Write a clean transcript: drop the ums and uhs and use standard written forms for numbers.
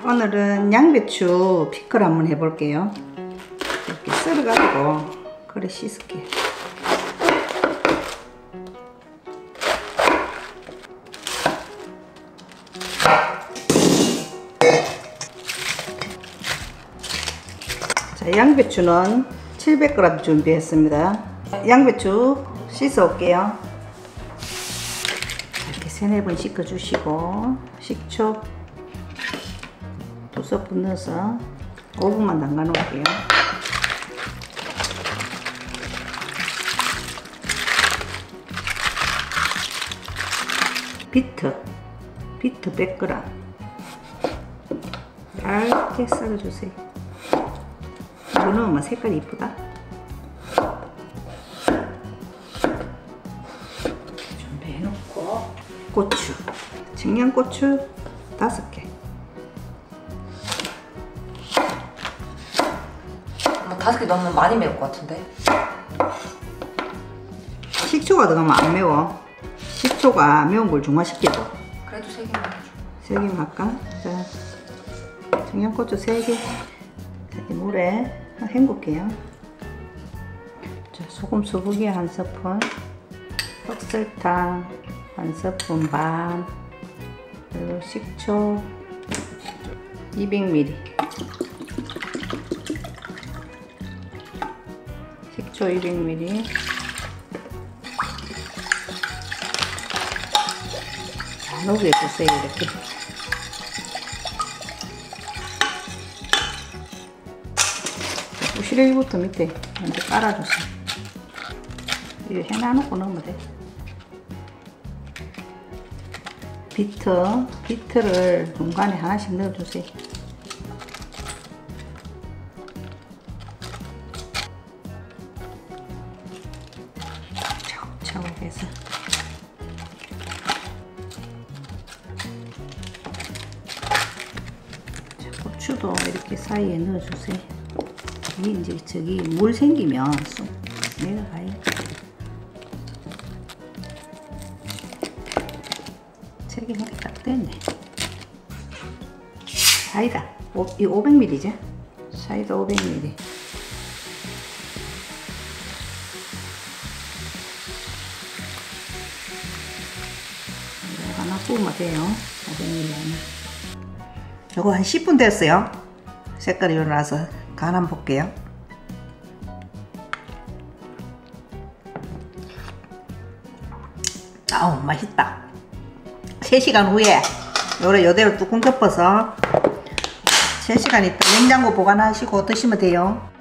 오늘은 양배추 피클 한번 해볼게요. 이렇게 썰어가지고 그래 씻을게요. 자, 양배추는 700g 준비했습니다. 양배추 씻어 올게요. 이렇게 3-4번 씻어 주시고 식초 2스푼 넣어서 5분만 담가 놓을게요. 비트 100g 얇게 썰어주세요. 이거 넣으면 색깔이 이쁘다. 준비해놓고 고추, 청양고추 5개. 5개 넣으면 많이 매울 것 같은데? 식초가 들어가면 안 매워. 식초가 매운 걸 중화시키고. 그래도 3개만 해줘. 3개만 할까? 자, 청양고추 3개. 물에 헹굴게요. 자, 소금 수북이 1스푼, 흑설탕 1스푼 반, 그리고 식초 200ml. 식초 200ml. 자, 녹여주세요. 이렇게. 부시래기부터 밑에 먼저 깔아주세요. 이거 해놔놓고 넣으면 돼. 비트를 중간에 하나씩 넣어주세요. 차곡차곡 해서. 자, 고추도 이렇게 사이에 넣어주세요. 이게 이제 저기 물 생기면 쏙 내려가요. 세개밖에 딱 됐네. 사이다. 이 500ml죠? 사이다 500ml. 하나 부으면 돼요. 500ml 하나. 요거 한 10분 됐어요. 색깔이 일어나서 간 한번 볼게요. 아우 맛있다. 3시간 후에 요대로 뚜껑 덮어서 3시간 있다 냉장고 보관하시고 드시면 돼요.